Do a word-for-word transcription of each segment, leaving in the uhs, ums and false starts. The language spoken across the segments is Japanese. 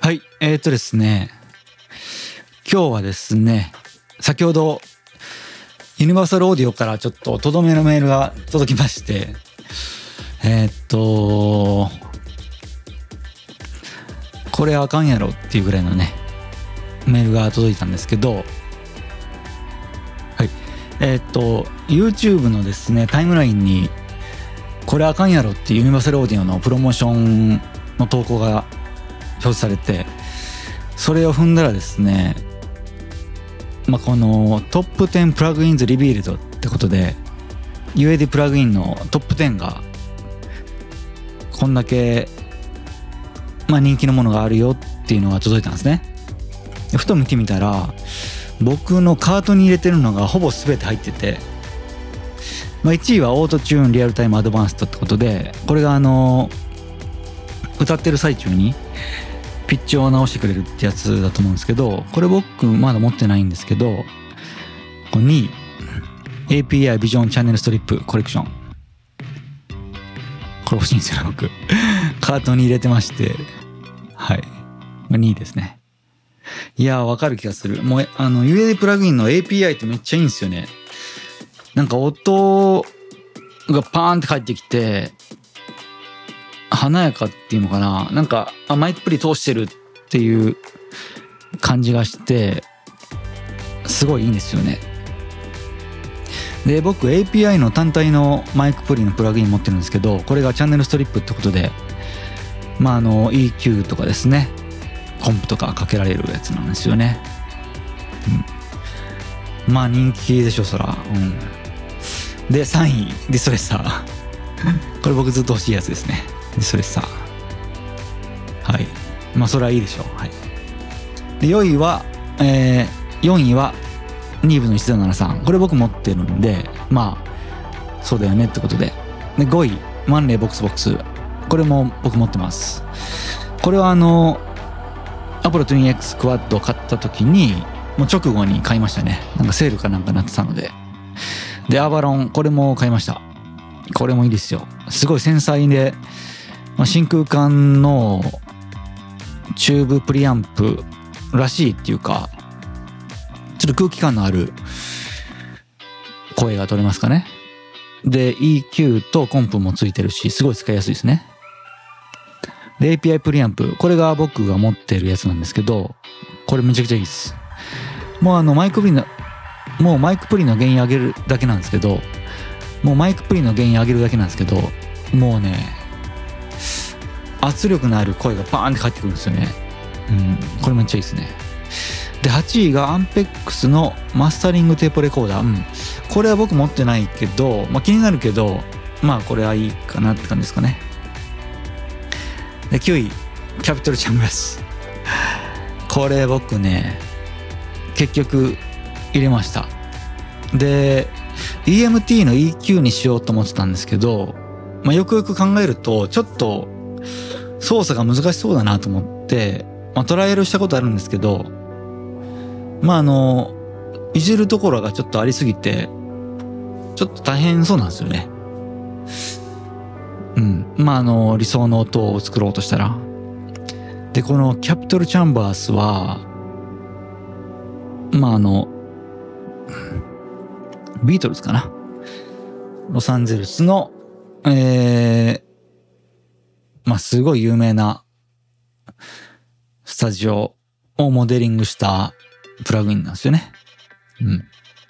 はい、えーとですね、今日はですね、先ほどユニバーサルオーディオからちょっととどめのメールが届きまして、えーっと、これあかんやろっていうぐらいのね、メールが届いたんですけど、はい、えーっと、YouTube のですね、タイムラインに、これあかんやろっていうユニバーサルオーディオのプロモーションの投稿が表示されて、それを踏んだらですね、まあ、このトップテンプラグインズリビールドってことで ユーエーディー プラグインのトップテンがこんだけ、まあ、人気のものがあるよっていうのが届いたんですね。ふと見てみたら僕のカートに入れてるのがほぼ全て入ってて、まあ、いちいはオートチューンリアルタイムアドバンストってことで、これがあの歌ってる最中にピッチを直してくれるってやつだと思うんですけど、これ僕まだ持ってないんですけど、これにい エーピーアイ ビジョンチャンネルストリップコレクション、これ欲しいんですよ僕カートに入れてまして、はい、にいですね。いやー、わかる気がする。もうあの ユーエーディー プラグインの エーピーアイ ってめっちゃいいんですよね。なんか音がパーンって返ってきて華やかっていうのかな、なんかあマイクプリ通してるっていう感じがしてすごいいいんですよね。で僕 エーピーアイ の単体のマイクプリのプラグイン持ってるんですけど、これがチャンネルストリップってことで、まああの イーキュー とかですね、コンプとかかけられるやつなんですよね。うん、まあ人気でしょそら。うん、でさんいディストレッサーこれ僕ずっと欲しいやつですね。ディストレッサー、はい、まあそれはいいでしょう。はい、でよんいは、えー、よんいはニーブのいちゼロななさん、これ僕持ってるんで、まあそうだよねってことで。でごいマンレーボックスボックス、これも僕持ってます。これはあのアポロ トゥインエックス クワッドを買った時にもう直後に買いましたね。なんかセールかなんかなってたので。でアバロン、これも買いました。これもいいですよ。すごい繊細で、まあ、真空管のチューブプリアンプらしいっていうか、ちょっと空気感のある声が取れますかね。で イーキュー とコンプもついてるし、すごい使いやすいですね。で エーピーアイ プリアンプ、これが僕が持ってるやつなんですけど、これめちゃくちゃいいです。もうあのマイクプリのもうマイクプリの原因上げるだけなんですけど、もうマイクプリの原因上げるだけなんですけど、もうね圧力のある声がバーンって返ってくるんですよね。うん、これめっちゃいいですね。ではちいがアンペックスのマスタリングテープレコーダー、うん、これは僕持ってないけど、まあ、気になるけど、まあこれはいいかなって感じですかね。できゅういキャピトルチャンバスこれ僕ね結局入れました。で イーエムティー の イーキュー にしようと思ってたんですけど、まあ、よくよく考えるとちょっと操作が難しそうだなと思って、まあ、トライアルしたことあるんですけど、まああのいじるところがちょっとありすぎてちょっと大変そうなんですよね。うん、まああの理想の音を作ろうとしたら。でこのキャピトルチャンバースはまああのビートルズかな、ロサンゼルスのえー、まあすごい有名なスタジオをモデリングしたプラグインなんですよね。うん。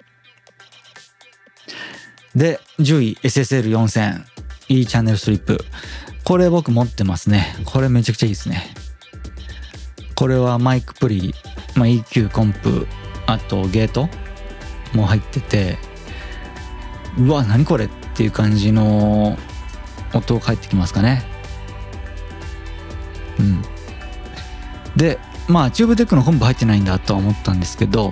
でじゅうい エスエスエルよんせん E チャンネルストリップ、これ僕持ってますね。これめちゃくちゃいいですね。これはマイクプリ、まあ、イーキュー コンプ、あとゲートも入ってて、うわ何これっていう感じの音が返ってきますかね。うん。でまあチューブテックのコンプ入ってないんだとは思ったんですけど、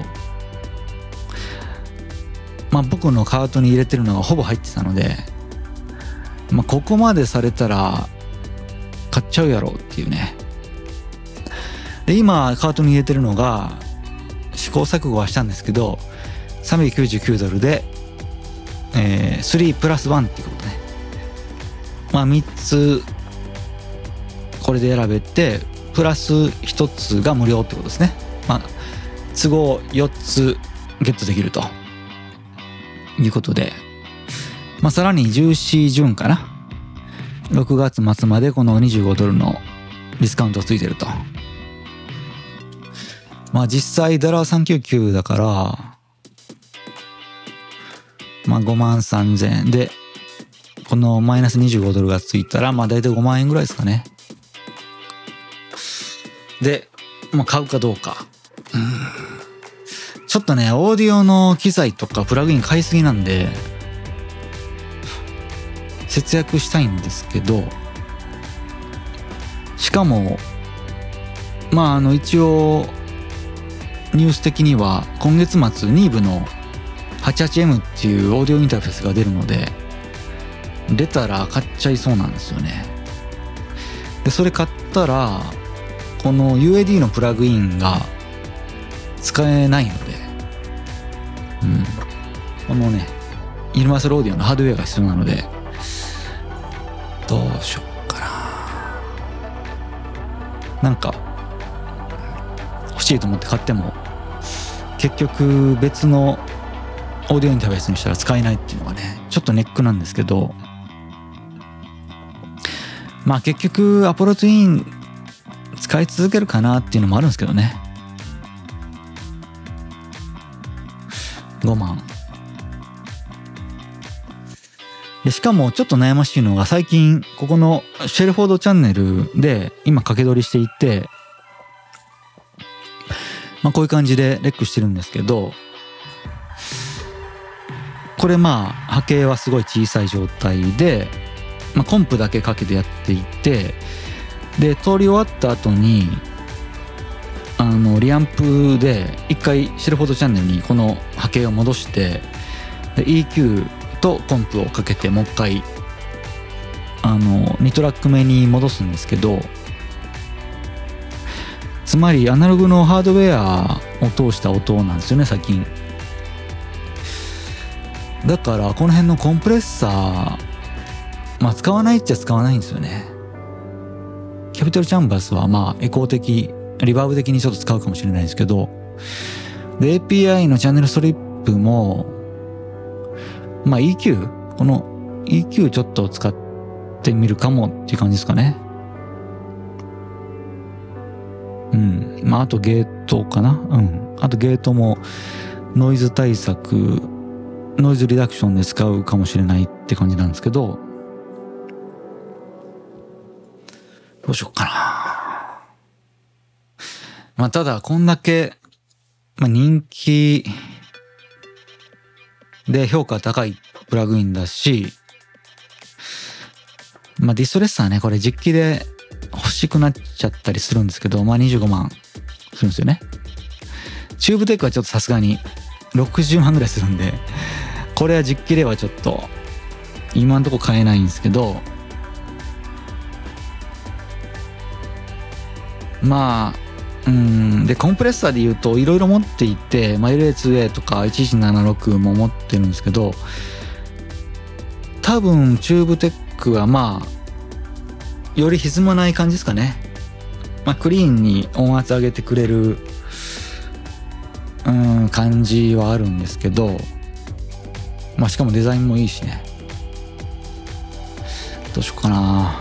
まあ僕のカートに入れてるのがほぼ入ってたので、まあここまでされたら買っちゃうやろうっていうね。で今カートに入れてるのが試行錯誤はしたんですけどさんびゃくきゅうじゅうきゅうドルで、えー、スリープラスワンっていうことね。まあみっつこれで選べてプラスひとつが無料ってことですね。まあ都合よっつゲットできるということで、まあさらにじゅうしじゅんかな、ろくがつ末までこのにじゅうごドルのディスカウントがついてると。まあ実際ダラーさんびゃくきゅうじゅうきゅうだから、まあごまんさんぜんえんで、このマイナスにじゅうごドルがついたら、まあ大体ごまんえんぐらいですかね。で、まあ買うかどうか。うん、ちょっとね、オーディオの機材とかプラグイン買いすぎなんで、節約したいんですけど、しかも、まああの一応、ニュース的には今月末ニーブの はちじゅうはちエム っていうオーディオインターフェースが出るので、出たら買っちゃいそうなんですよね。で、それ買ったら、この ユーエーディー のプラグインが使えないので、うん。このね、ユニバーサルオーディオのハードウェアが必要なので、どうしよっかな。なんか、欲しいと思って買っても、結局別のオーディオインターフェースにしたら使えないっていうのがね、ちょっとネックなんですけど、まあ結局アポロツイン使い続けるかなっていうのもあるんですけどね。ごまん。で、しかもちょっと悩ましいのが、最近ここのシェルフォードチャンネルで今掛け取りしていて、まあこういう感じでレックしてるんですけど、これまあ波形はすごい小さい状態で、まあ、コンプだけかけてやっていて、で通り終わった後にあのリアンプで一回シェルフォードチャンネルにこの波形を戻して、で イーキュー とコンプをかけてもう一回あのにトラック目に戻すんですけど、つまりアナログのハードウェアを通した音なんですよね最近。だからこの辺のコンプレッサー、まあ使わないっちゃ使わないんですよね。キャピトルチャンバスはまあエコー的、リバーブ的にちょっと使うかもしれないですけど、で エーピーアイ のチャンネルストリップもまあ イーキュー、この イーキュー ちょっと使ってみるかもっていう感じですかね。うん。まああとゲートかな。うん。あとゲートもノイズ対策、ノイズリダクションで使うかもしれないって感じなんですけど、どうしようかな。まあただこんだけ、まあ、人気で評価高いプラグインだし、まあディストレッサーね、これ実機で欲しくなっちゃったりするんですけど、まあにじゅうごまんするんですよね。チューブテックはちょっとさすがにろくじゅうまんぐらいするんで、これは実機ではちょっと今んとこ買えないんですけど、まあうんでコンプレッサーで言うといろいろ持っていて、まあ、エルエーツーエー とかいちいちななろくも持ってるんですけど、多分チューブテックはまあより歪まない感じですかね。まあクリーンに音圧上げてくれるうん感じはあるんですけど、まあしかもデザインもいいしね。どうしようかな。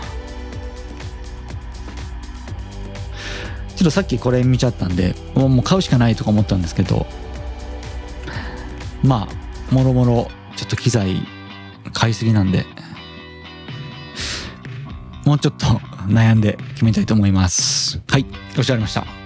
ちょっとさっきこれ見ちゃったんで、もう買うしかないとか思ったんですけど、まあもろもろちょっと機材買いすぎなんで、もうちょっと悩んで決めたいと思います。はい、ご視聴ありがとうございました。